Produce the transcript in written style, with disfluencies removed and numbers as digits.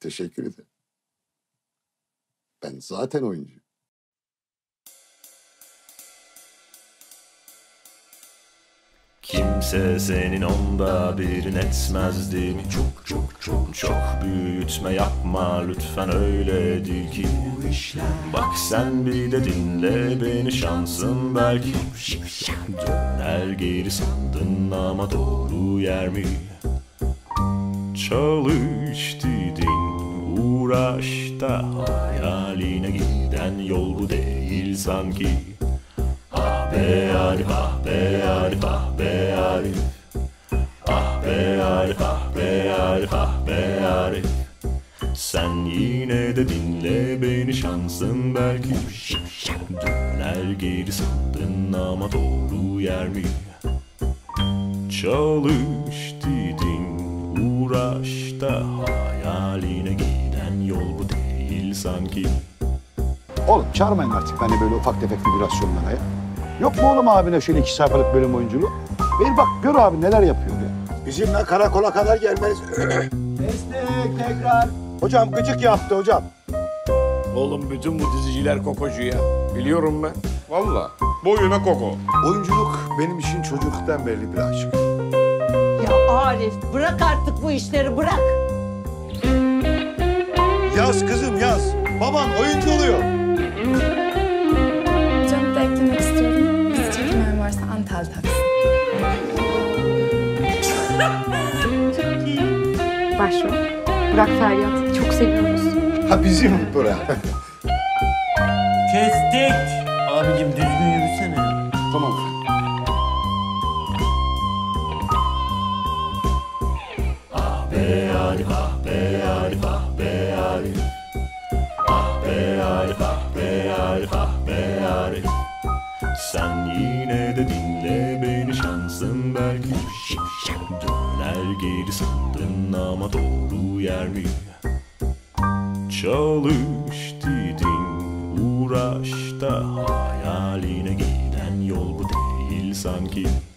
Teşekkür ederim. Ben zaten oyuncuyum. Kimse senin onda birin etmezdi mi? Çok büyütme yapma lütfen, öyle değil ki. Bak sen bir de dinle beni, şansın belki döner geri sandın ama doğru yer mi? Çalış dedin, uğraş da hayaline giden yol bu değil sanki. Ah be Arif, ah be Arif, ah be Arif. Ah be Arif, ah be Arif, ah be Arif. Sen yine de dinle beni, şansın belki döner geri sandın ama doğru yer mi? Çalış dedin, uğraş da hayaline giden yol bu değil sanki. Oğlum çağırmayın artık beni böyle ufak tefek vibrasyonlara ya. Yok mu oğlum abine şöyle 2 sayfalık bölüm oyunculuğu? Ver bak gör abi neler yapıyor ya. Bizimle karakola kadar gelmeniz... Destek tekrar. Hocam gıcık yaptı hocam. Oğlum bütün bu diziciler kokocu ya. Biliyorum ben. Vallahi boyuna koko. Oyunculuk benim için çocukluktan beri bir aşk. Ya Arif bırak artık bu işleri, bırak. Yaz kızım yaz. Baban oyuncu oluyor. Hocam da eklemek istiyorum. Bizi çekmeyen varsa Antal taksın. Çok iyi. Başrol. Burak Feryat. Çok seviyoruz. Ha bizim Burak. Kestik. Abicim düzgün yürüsene. Tamam. Ah be Arif, ah be Arif, ah be Arif. Ah be Arif, ah be Arif, ah be Arif. Sen yine de dinle beni, şansın belki döner geri sandın ama doğru yer mi? Çalış dedin, uğraş da hayaline giden yol bu değil sanki.